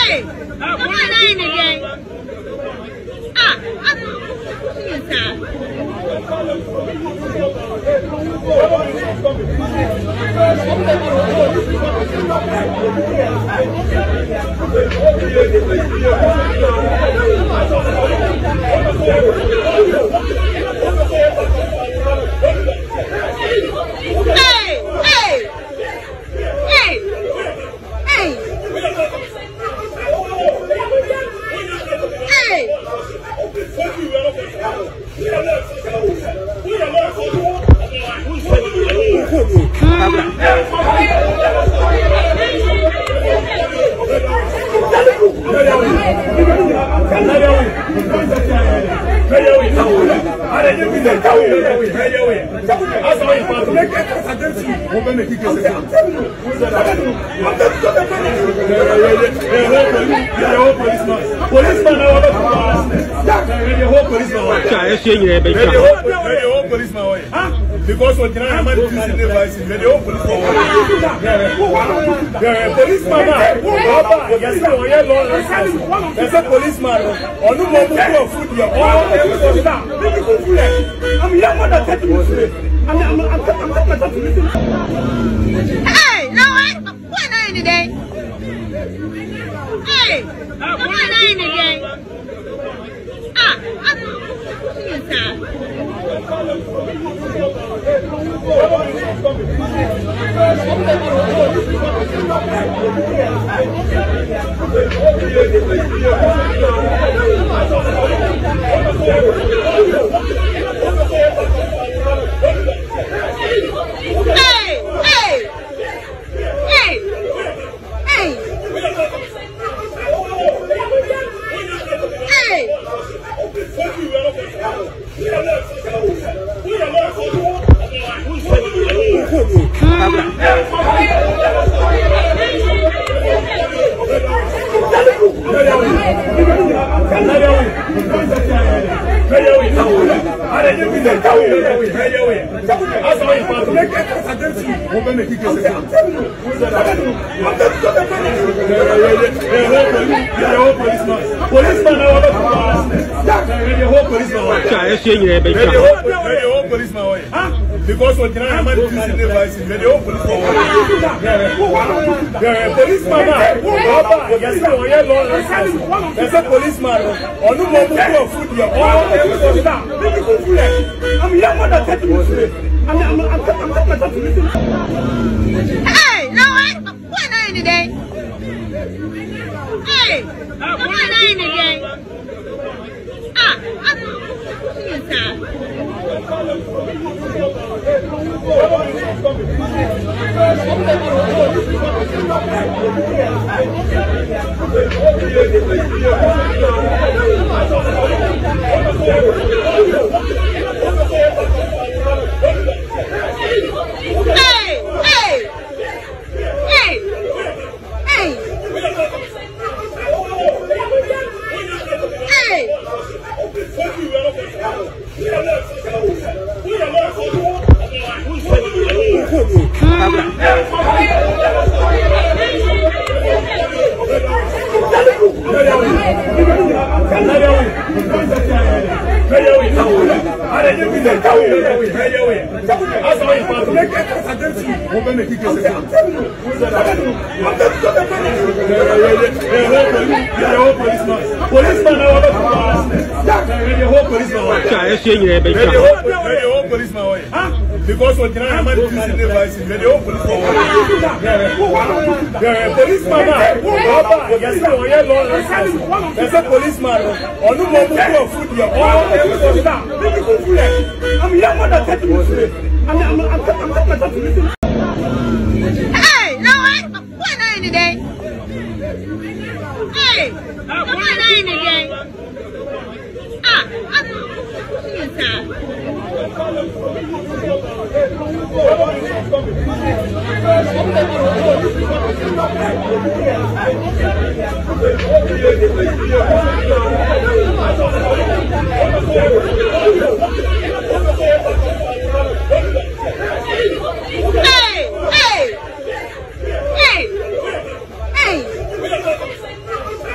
Hey, come on in again. Because what can I do in the device? They open for policeman. There's a policeman. Or no more food. I'm young when I catch you. Hey, no, what are you today? Hey, come on in again. Because what can I do in the device? They open for policeman. There's a policeman. Or no more food. I'm young when I catch you. Hey, no, what are you today? Hey, come on in again. Because what can I do in the device? They open for policeman. There's a policeman. Or no more food. I'm young when I catch you. Hey, no, what are you today? Hey, come on in again. Hey!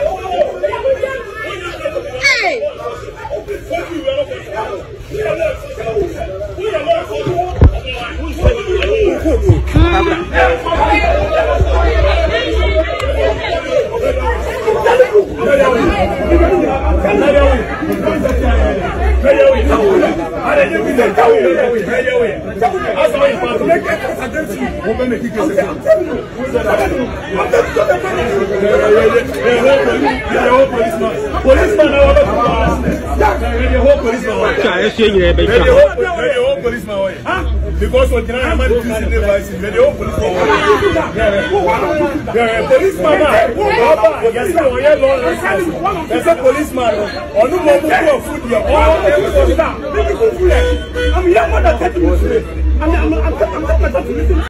Because what can I am using devices, the whole police policeman. There's a policeman. On the moment of food, you're all I'm here for the 30 minutes. I'm